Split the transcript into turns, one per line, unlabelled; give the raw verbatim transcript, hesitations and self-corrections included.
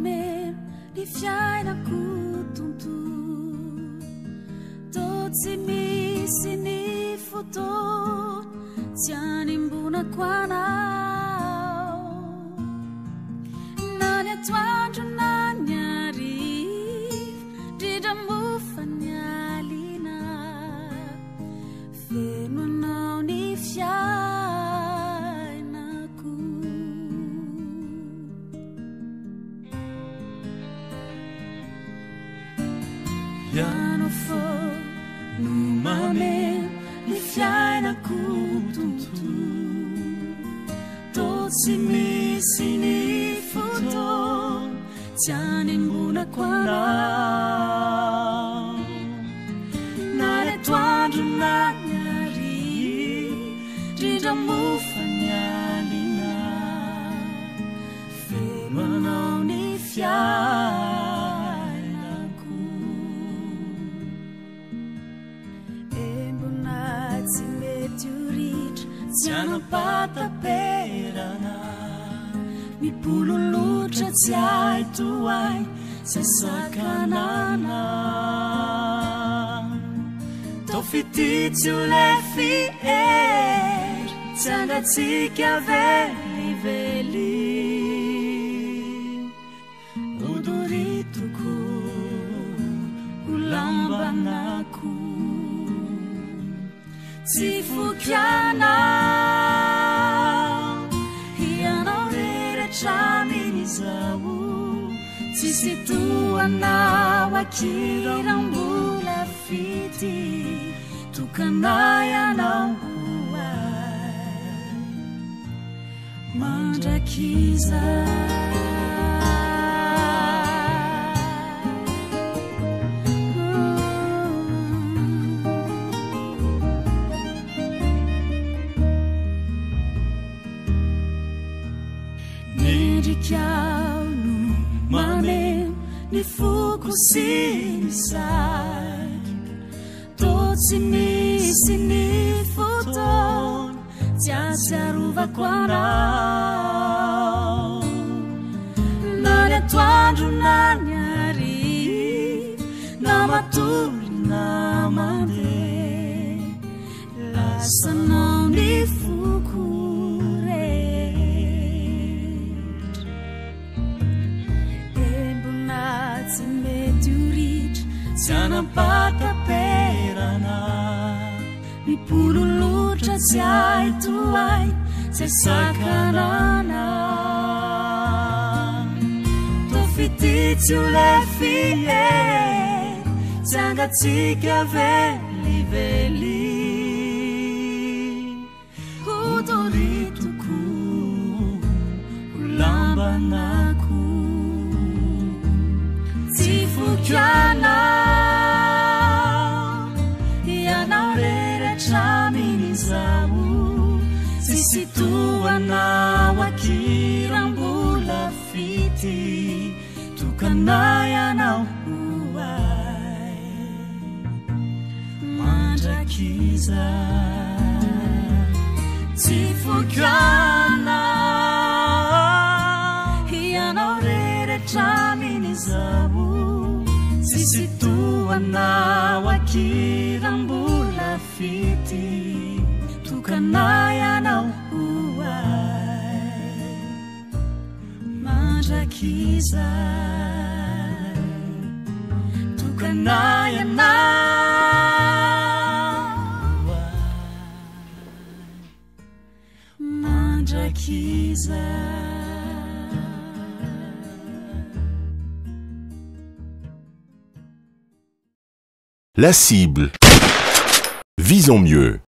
mame ny fiainako tontolo tô tsy misy ny fotoana tsy animbonako anao na ny atoandro na ny arivo ndrindra mofa ny alina feno anao ny fiainako ianao fô no mameno ny fiainako tontolo tô tsy misy ny fotoana tsy animbonako anao na ny atoandro na ny arivo ndrindra mofa ny alina feno anao ny fiainako embona tsy mety ho ritra tsy anapataperana mipololotra tsy ay toay sasakanana tô fititsy o le fiera tsy angatsika velively odoritoko o lambanako tsy fokianao ianao rehetramin'izao tsisy toanao akirambola fity tokanay anao hoay mandrakiza nendrikao no mameno ny foko sy ny saky tô tsy misy ny fotoana tsy atsiarovako anao na ny atoandro na ny arivo na matory na mandeha lasanao ny foko tsy anapataperana mipololotra tsy ay toay tsy sakanana tô fititsy o le fiera tsy angatsika velively odoritoko o lambanako tsy fokianao ianao rehetramin'izao tsisy toanao akirambola fity tokanay anao hoay mandrakiza tsy fokianao ianao rehetramin'izao tsisy toanao akirambola fity tokanay anao hoay mandrakiza tokanay anao mandrakiza.
La cible. Visons mieux.